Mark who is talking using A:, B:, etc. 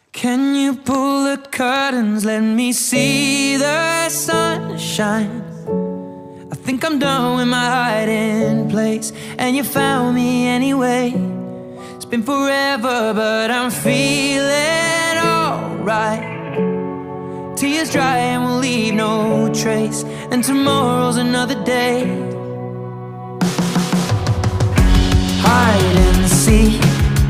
A: Can you pull the curtains, let me see the sunshine? I think I'm done with my hiding place, and you found me anyway. It's been forever, but I'm feeling alright. Tears dry and we'll leave no trace, and tomorrow's another day. Hide and seek,